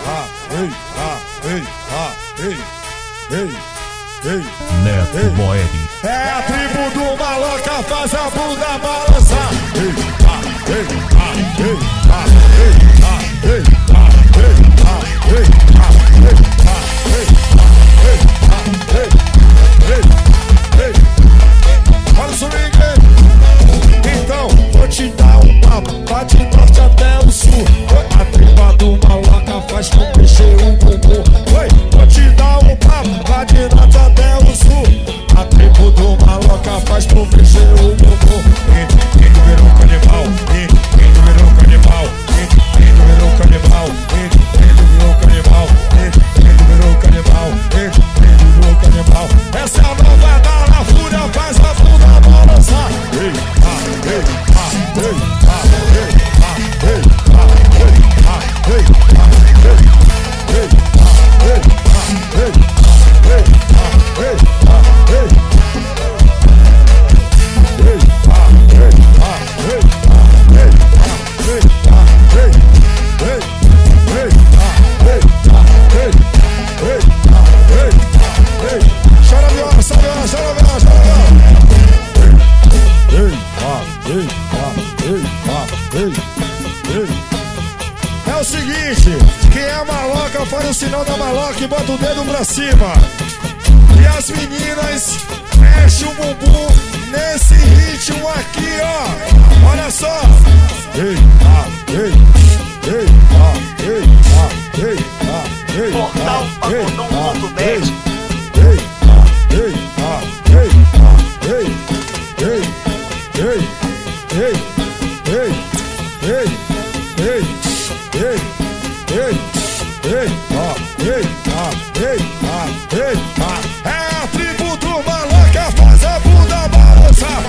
Neto Boeri. É a tribo do Maloca, faz a bunda balançar. Olha o swing. Então, vou te dar um papo, vai de norte até o sul. A tribo do Maloca faz com mexer o bumbum. Vou te dar um papo, vai de norte até o sul. A tribo do Maloca faz com mexer o bumbum. Índio virou canibal, índio virou canibal, índio virou canibal, índio virou canibal, índio virou canibal, índio virou canibal. Essa é a nova da fúria, faz a bunda balançar. É o seguinte, quem é maloca faz o sinal da maloca e bota o dedo pra cima. E as meninas mexem o bumbum nesse ritmo aqui, ó. Olha só. Portal Pagodão.net. É a tribo do Maloca, faz a bunda balançar.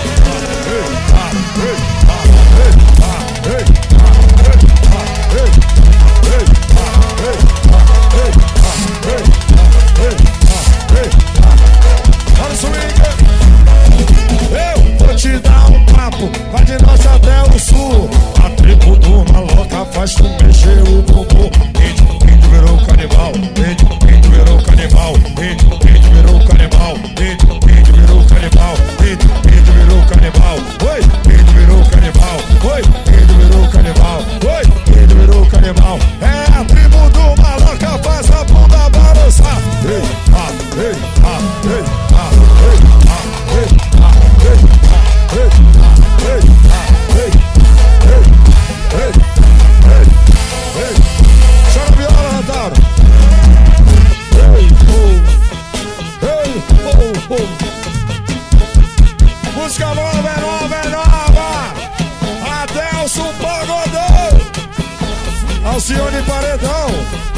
Olha o swing. Eu vou te dar um papo, vai de norte até o sul. A tribo do Maloca faz tu mexer o bumbum. Índio virou canibal, índio virou canibal, índio virou canibal, índio virou canibal, índio virou canibal, oi, índio virou canibal, oi, índio virou canibal, oi, índio virou canibal. É a tribo do Maloca, faz a bunda balançar. Chora viola, Rantaro. Música nova, é nova, é nova. Adelson Pagodão, Alcione Paredão.